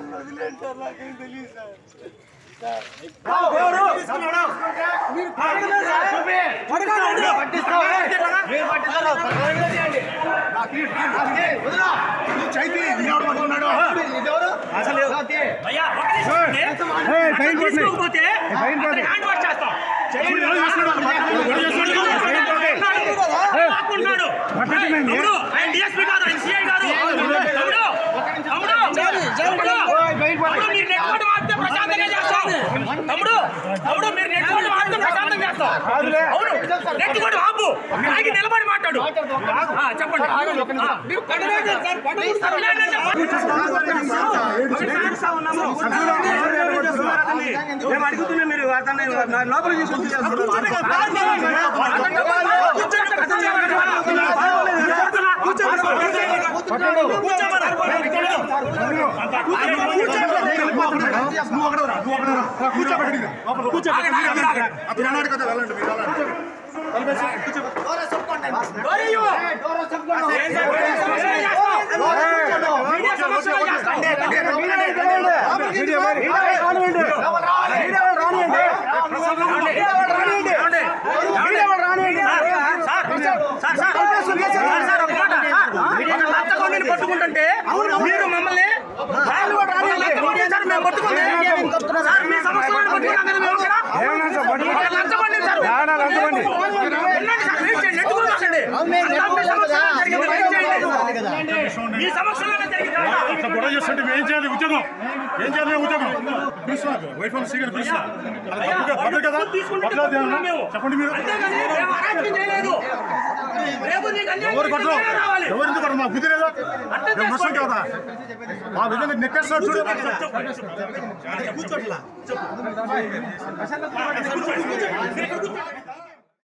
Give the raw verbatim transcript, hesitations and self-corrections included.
నన్ను వదిలేండి సార్, నాకేం తెలియదు సార్. తమ్ముడు తమ్ముడు మీరు నెట్టుకోండి మాత్రం ప్రశాంతం చేస్తాం. అవును నెట్టుకోండి బాబు ఆగి నిలబడి మాట్లాడు చెప్పండి. మేము అడుగుతున్నా మీరు లోపల తీసుకొని పట్టుకుంటుంటే మీరు మమ్మల్ని మేము పట్టుకుంటే మీ సమస్యలను మీ సమస్యలను గొడవ చేస్తుంటే ఏం చేయాలి? ఉద్యోగం ఏం చేయాలి? ఉద్యోగం వైఫ్ సీగర్ కదా చెప్పండి. మీరు ఎవరు కొట్టరు? ఎవరు ఎందుకు కొట్టరు? మాకు బుద్ధి లేదా? మోసం కదా మా విధంగా నెక్కేస్తాడు చూడు.